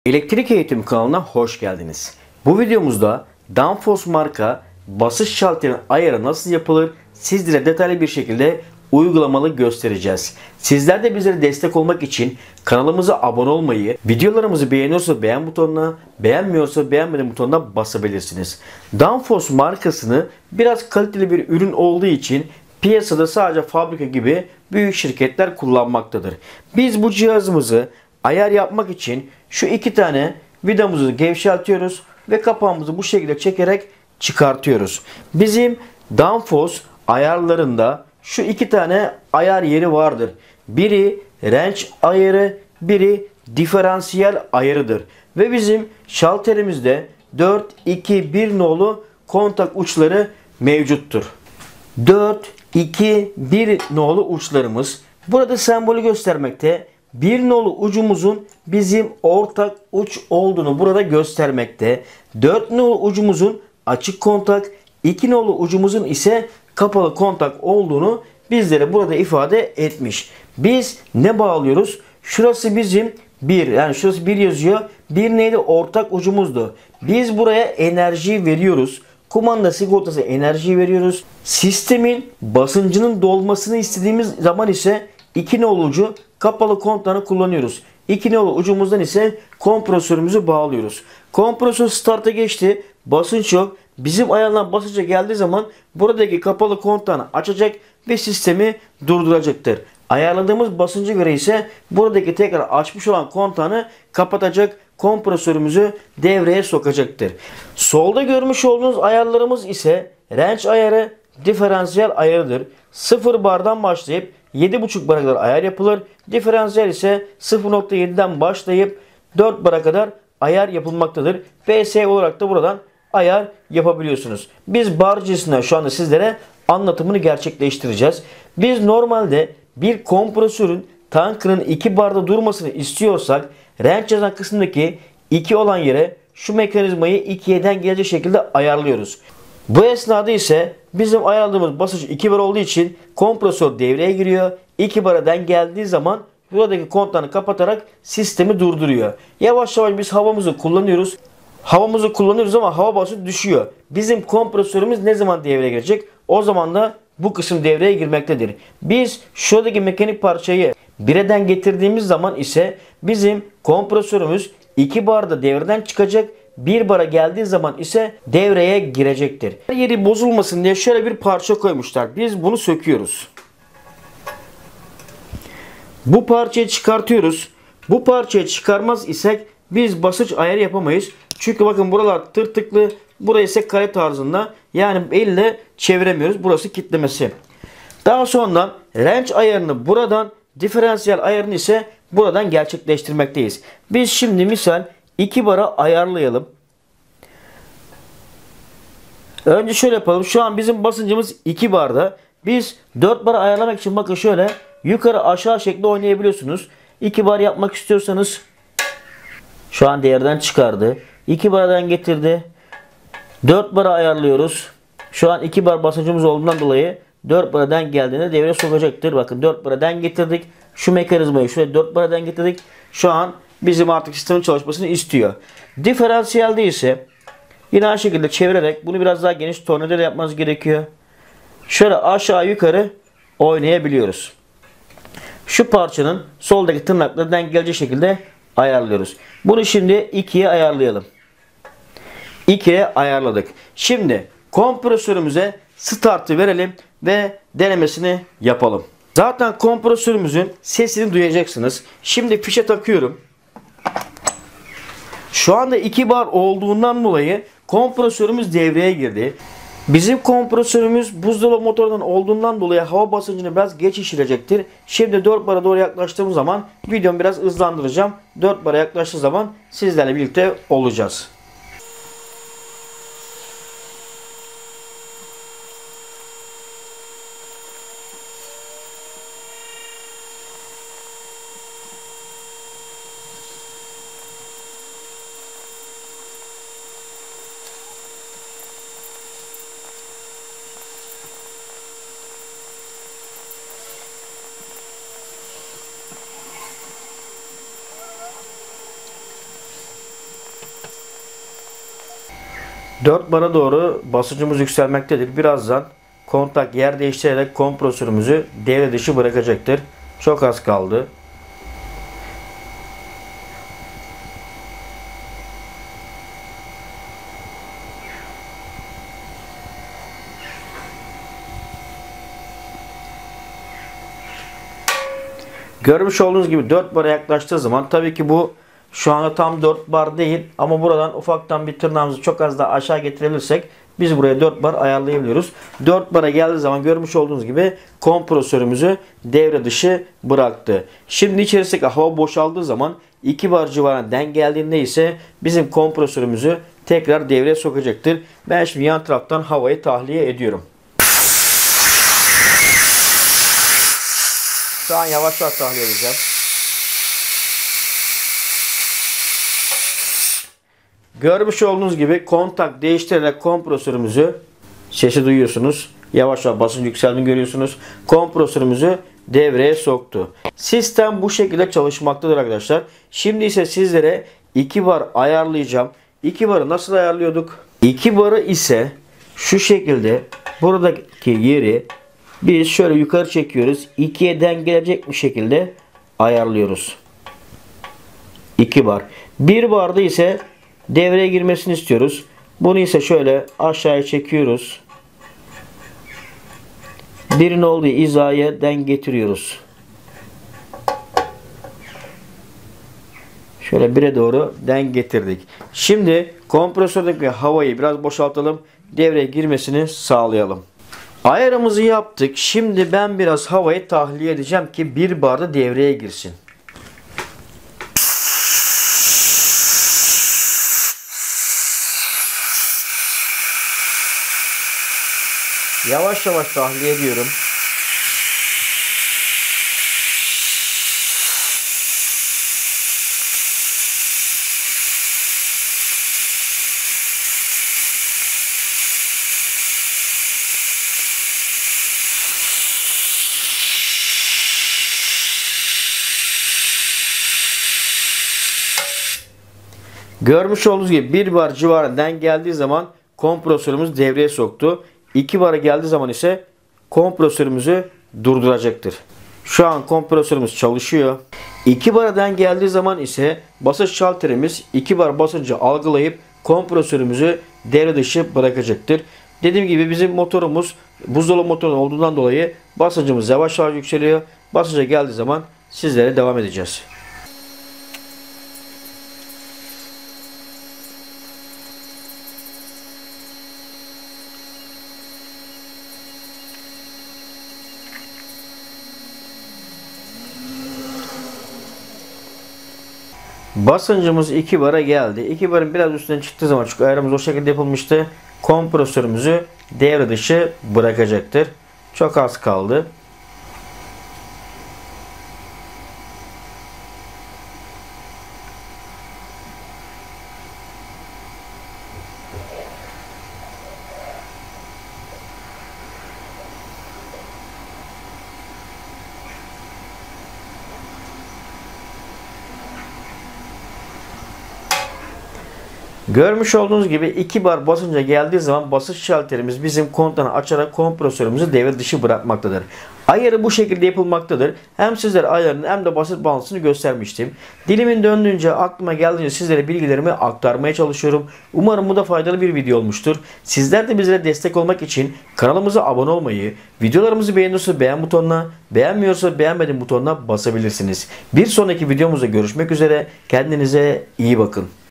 Elektrik Eğitim kanalına hoş geldiniz. Bu videomuzda Danfoss marka basınç şalterin ayarı nasıl yapılır sizlere detaylı bir şekilde uygulamalı göstereceğiz. Sizler de bizlere destek olmak için kanalımıza abone olmayı, videolarımızı beğeniyorsa beğen butonuna, beğenmiyorsa beğenmedim butonuna basabilirsiniz. Danfoss markasını biraz kaliteli bir ürün olduğu için piyasada sadece fabrika gibi büyük şirketler kullanmaktadır. Biz bu cihazımızı ayar yapmak için şu iki tane vidamızı gevşeltiyoruz ve kapağımızı bu şekilde çekerek çıkartıyoruz. Bizim Danfoss ayarlarında şu iki tane ayar yeri vardır. Biri range ayarı, biri diferansiyel ayarıdır. Ve bizim şalterimizde 4, 2, 1 nolu kontak uçları mevcuttur. 4, 2, 1 nolu uçlarımız burada sembolü göstermekte. 1 nolu ucumuzun bizim ortak uç olduğunu burada göstermekte. 4 nolu ucumuzun açık kontak, 2 nolu ucumuzun ise kapalı kontak olduğunu bizlere burada ifade etmiş. Biz ne bağlıyoruz? Şurası bizim 1, yani şurası 1 yazıyor. 1 neydi? Ortak ucumuzdu. Biz buraya enerji veriyoruz. Kumanda sigortası enerji veriyoruz. Sistemin basıncının dolmasını istediğimiz zaman ise 2 nolu ucu kapalı kontağını kullanıyoruz. 2 nolu ucumuzdan ise kompresörümüzü bağlıyoruz. Kompresör start'a geçti. Basınç yok. Bizim ayarlanan basınca geldiği zaman buradaki kapalı kontağını açacak ve sistemi durduracaktır. Ayarladığımız basınca göre ise buradaki tekrar açmış olan kontağını kapatacak, kompresörümüzü devreye sokacaktır. Solda görmüş olduğunuz ayarlarımız ise range ayarı, diferansiyel ayarıdır. 0 bardan başlayıp 7,5 bara kadar ayar yapılır. Diferansiyel ise 0.7'den başlayıp 4 bara kadar ayar yapılmaktadır. PS olarak da buradan ayar yapabiliyorsunuz. Biz bar cinsinden şu anda sizlere anlatımını gerçekleştireceğiz. Biz normalde bir kompresörün tankının 2 barda durmasını istiyorsak range yazan kısmındaki 2 olan yere şu mekanizmayı 2'den gelecek şekilde ayarlıyoruz. Bu esnada ise bizim ayarladığımız basınç 2 bar olduğu için kompresör devreye giriyor. 2 baradan geldiği zaman buradaki kontağını kapatarak sistemi durduruyor. Yavaş yavaş biz havamızı kullanıyoruz. Havamızı kullanıyoruz ama hava basıncı düşüyor. Bizim kompresörümüz ne zaman devreye girecek? O zaman da bu kısım devreye girmektedir. Biz şuradaki mekanik parçayı 1'den getirdiğimiz zaman ise bizim kompresörümüz 2 barda devreden çıkacak. 1 bara geldiği zaman ise devreye girecektir. Her yeri bozulmasın diye şöyle bir parça koymuşlar. Biz bunu söküyoruz. Bu parçayı çıkartıyoruz. Bu parçayı çıkarmaz isek biz basınç ayarı yapamayız. Çünkü bakın buralar tırtıklı. Burası ise kare tarzında. Yani elle çeviremiyoruz. Burası kitlemesi. Daha sonra range ayarını buradan, diferansiyel ayarını ise buradan gerçekleştirmekteyiz. Biz şimdi misal 2 bara ayarlayalım. Önce şöyle yapalım. Şu an bizim basıncımız 2 barda. Biz 4 bara ayarlamak için bakın şöyle yukarı aşağı şekli oynayabiliyorsunuz. 2 bar yapmak istiyorsanız şu an değerden çıkardı. 2 bardan getirdi. 4 bara ayarlıyoruz. Şu an 2 bar basıncımız olduğundan dolayı 4 baradan geldiğinde devreye sokacaktır. Bakın 4 baradan getirdik. Şu mekanizmayı şöyle 4 baradan getirdik. Şu an bizim artık sistemin çalışmasını istiyor. Diferansiyelde ise yine aynı şekilde çevirerek bunu biraz daha geniş tornavida yapmanız gerekiyor. Şöyle aşağı yukarı oynayabiliyoruz. Şu parçanın soldaki tırnaklarından gelecek şekilde ayarlıyoruz. Bunu şimdi 2'ye ayarlayalım. 2'ye ayarladık. Şimdi kompresörümüze startı verelim ve denemesini yapalım. Zaten kompresörümüzün sesini duyacaksınız. Şimdi fişe takıyorum. Şu anda 2 bar olduğundan dolayı kompresörümüz devreye girdi. Bizim kompresörümüz buzdolabı motorundan olduğundan dolayı hava basıncını biraz geç şişirecektir. Şimdi 4 bara doğru yaklaştığım zaman videomu biraz hızlandıracağım. 4 bara yaklaştığı zaman sizlerle birlikte olacağız. 4 bara doğru basıncımız yükselmektedir. Birazdan kontak yer değiştirerek kompresörümüzü devre dışı bırakacaktır. Çok az kaldı. Görmüş olduğunuz gibi 4 bara yaklaştığı zaman, tabii ki bu şu anda tam 4 bar değil ama buradan ufaktan bir tırnağımızı çok az daha aşağı getirebilirsek biz buraya 4 bar ayarlayabiliyoruz. 4 bara geldiği zaman görmüş olduğunuz gibi kompresörümüzü devre dışı bıraktı. Şimdi içerisindeki hava boşaldığı zaman 2 bar civarına denk geldiğinde ise bizim kompresörümüzü tekrar devreye sokacaktır. Ben şimdi yan taraftan havayı tahliye ediyorum. Şu an yavaş yavaş tahliye edeceğim. Görmüş olduğunuz gibi kontak değiştirerek kompresörümüzü, sesi duyuyorsunuz. Yavaş yavaş basınç yükseldiğini görüyorsunuz. Kompresörümüzü devreye soktu. Sistem bu şekilde çalışmaktadır arkadaşlar. Şimdi ise sizlere 2 bar ayarlayacağım. 2 barı nasıl ayarlıyorduk? 2 barı ise şu şekilde buradaki yeri biz şöyle yukarı çekiyoruz. 2'ye denk gelecek bir şekilde ayarlıyoruz. 2 bar. 1 barda ise devreye girmesini istiyoruz. Bunu ise şöyle aşağıya çekiyoruz. Birin olduğu hizaya denk getiriyoruz. Şöyle 1'e doğru denk getirdik. Şimdi kompresördeki havayı biraz boşaltalım. Devreye girmesini sağlayalım. Ayarımızı yaptık. Şimdi ben biraz havayı tahliye edeceğim ki 1 barda devreye girsin. Yavaş yavaş tahliye ediyorum. Görmüş olduğunuz gibi 1 bar civarından geldiği zaman kompresörümüz devreye soktu. 2 bara geldiği zaman ise kompresörümüzü durduracaktır. Şu an kompresörümüz çalışıyor. 2 baradan geldiği zaman ise basınç şalterimiz 2 bar basıncı algılayıp kompresörümüzü devre dışı bırakacaktır. Dediğim gibi bizim motorumuz buzdolabı motoru olduğundan dolayı basıncımız yavaş yavaş yükseliyor. Basınca geldiği zaman sizlere devam edeceğiz. Basıncımız 2 bara geldi. 2 barın biraz üstüne çıktığı zaman, çünkü ayarımız o şekilde yapılmıştı, kompresörümüzü devre dışı bırakacaktır. Çok az kaldı. Görmüş olduğunuz gibi 2 bar basınca geldiği zaman basınç şalterimiz bizim kontağını açarak kompresörümüzü devre dışı bırakmaktadır. Ayarı bu şekilde yapılmaktadır. Hem sizlere ayarını hem de basınç bağlantısını göstermiştim. Dilimin döndüğünce, aklıma geldiğince sizlere bilgilerimi aktarmaya çalışıyorum. Umarım bu da faydalı bir video olmuştur. Sizler de bizlere destek olmak için kanalımıza abone olmayı, videolarımızı beğeniyorsanız beğen butonuna, beğenmiyorsanız beğenmedim butonuna basabilirsiniz. Bir sonraki videomuzda görüşmek üzere. Kendinize iyi bakın.